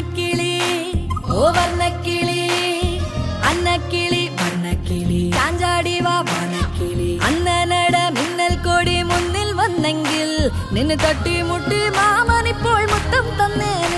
അന്നക്കിളി ഓ വർണ്ണക്കിളി അന്നക്കിളി വർണ്ണക്കിളി ചാഞ്ചാടി വാ വാനക്കിളി അന്നനട മിന്നൽ കൊടി മുന്നിൽ വന്നെങ്കിൽ നിന്നെ തട്ടി മുട്ടി മാമനിപ്പോൾ മുത്തം തന്നേ